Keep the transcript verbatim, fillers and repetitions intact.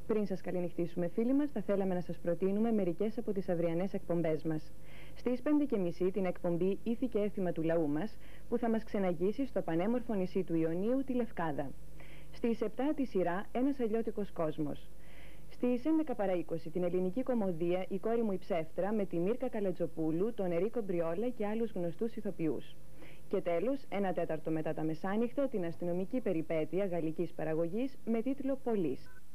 Πριν σας καληνυχτήσουμε, φίλοι μας, θα θέλαμε να σας προτείνουμε μερικές από τις αυριανές εκπομπές μας. Στις πέντε και μισή την εκπομπή «Ήθη και έθιμα του λαού μας», που θα μας ξεναγήσει στο πανέμορφο νησί του Ιωνίου, τη Λευκάδα. Στις επτά τη σειρά «Ένας αλλιώτικος κόσμος». Στις έντεκα παρά είκοσι την ελληνική κομμωδία «Η κόρη μου η ψεύτρα» με τη Μύρκα Καλατζοπούλου, τον Ερίκο Μπριόλα και άλλους γνωστούς ηθοποιούς. Και τέλος, ένα τέταρτο μετά τα μεσάνυχτα, την αστυνομική περιπέτεια γαλλικής παραγωγής με τίτλο «Πολύς».